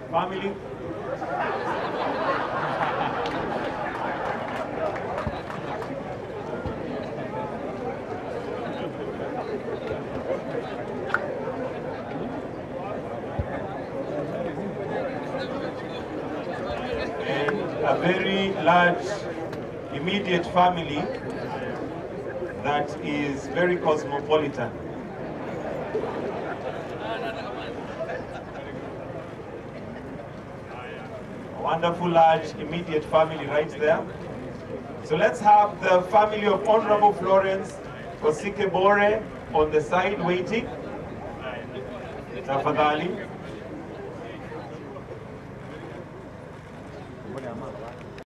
Family. And a very large immediate family that is very cosmopolitan. A wonderful large immediate family right there. So let's have the family of Honorable Florence Kosike Bore on the side waiting. Tafadhali.